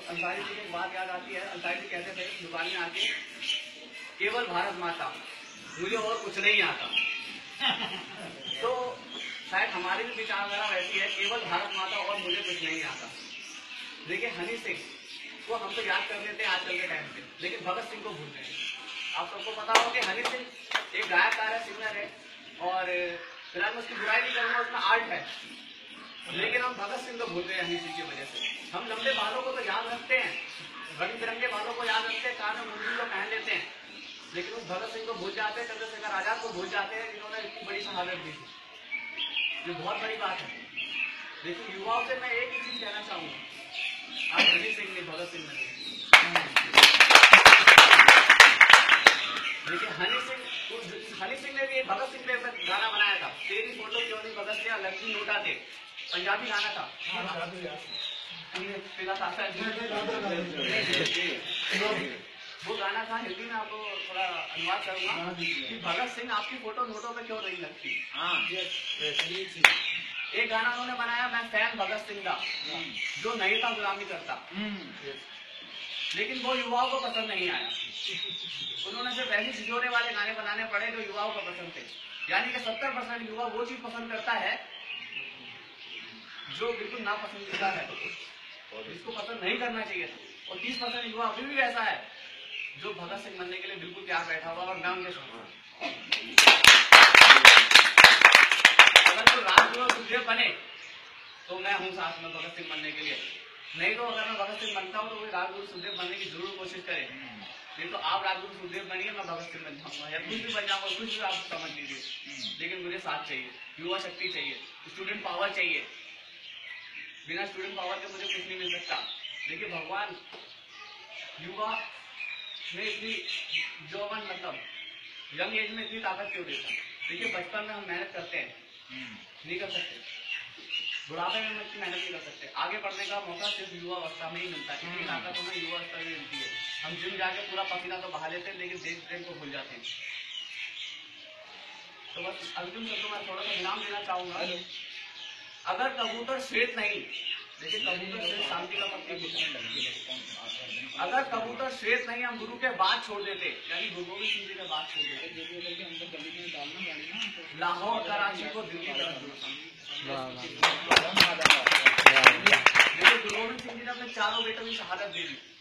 अंसारी जी की एक बात याद आती है। अंसारी जी कहते थे दुकान में आके, केवल भारत माता, मुझे और कुछ नहीं आता। तो शायद हमारी भी विचारधारा रहती है, केवल भारत माता और मुझे कुछ नहीं आता। देखिए हनी सिंह को हम तो याद कर लेते हैं आजकल के टाइम पे, लेकिन भगत सिंह को भूल रहे हैं। आप सबको पता हो कि हनी सिंह एक गायककार है, सिंगर है, और फिलहाल मैं उसकी बुराई नहीं करूंगा, उसमें आर्ट है, लेकिन हम भगत सिंह को भूल रहे हैं हनी सिंह की वजह से। हम लंबे बालों को तो याद रखते हैं, रंग बिरंगे बालों को याद रखते हैं, कान में मुंडी को पहन लेते हैं, लेकिन उस भगत सिंह को भूल जाते हैं, चंद्रशेखर आजाद को भूल जाते हैं, जिन्होंने इतनी बड़ी शहादत दी थी। ये बहुत बड़ी बात है। लेकिन युवाओं से मैं एक ही चीज कहना चाहूंगा, आप हनी सिंह ने, भगत सिंह ने। देखिए हनी सिंह ने भी एक भगत सिंह पे गाना बनाया था, तेरी फोटो क्यों नहीं भगत सिंह, लक्ष्मी नोटा थे, पंजाबी गाना था। वो गाना था, हिंदी में आपको थोड़ा अनुवाद करूंगा कि भगत सिंह आपकी फोटो नोटों पे क्यों नहीं लगती। एक गाना उन्होंने बनाया, मैं फैन भगत सिंह का, जो नहीं था गुलामी करता, लेकिन वो युवाओं को पसंद नहीं आया। उन्होंने सिर्फ ऐसे झिझोरे वाले गाने बनाने पड़े जो युवाओं को पसंद थे। यानी कि 70% युवा वो चीज पसंद करता है जो बिल्कुल नापसंदीदा है, जिसको पसंद नहीं करना चाहिए, और 30% युवा अभी भी ऐसा है जो भगत सिंह बनने के लिए बिल्कुल तैयार बैठा हुआ। और मैं उनके साथ हूं, अगर तो राजगुरु सुखदेव बने तो मैं हूं साथ में भगत सिंह बनने के लिए, नहीं तो अगर मैं भगत सिंह बनता हूं तो कोई राजगुरु सुखदेव बनने की जरूर कोशिश करे। नहीं तो आप राजगुरु सुखदेव बनिए, मैं भगत सिंह बन जाऊंगा, या कुछ भी बन जाऊंगा, कुछ भी आप समझ लीजिए, लेकिन मुझे साथ चाहिए, युवा शक्ति चाहिए, स्टूडेंट पावर चाहिए। बिना स्टूडेंट पावर के मुझे कुछ नहीं मिल सकता। देखिए भगवान युवा में इतनी जौवन, मतलब यंग एज में इतनी ताकत क्यों देता। देखिए बचपन में हम मेहनत करते हैं, नहीं कर सकते, बुढ़ापे में हम इतनी मेहनत नहीं कर सकते। आगे बढ़ने का मौका सिर्फ युवा अवस्था में ही मिलता है, इतनी ताकत हमें युवा अवस्था में मिलती है। हम जिम जाके पूरा पसीना तो बहा लेते हैं, लेकिन देश प्रेम को भूल जाते हैं। तो बस अंतिम शब्दों में थोड़ा सा विराम देना चाहूंगा। अगर कबूतर श्वेत नहीं, देखिए कबूतर श्वेत शांति का प्रतीक होता है, अगर कबूतर श्वेत नहीं हम गुरु के बात छोड़ देते, यानी गुरु गोविंद सिंह जी के बात छोड़ देते, लाहौर कराची को दिल्ली तरफ जोड़ता। देखिए गुरु गोविंद सिंह जी ने अपने चारों बेटों की शहादत दे दी।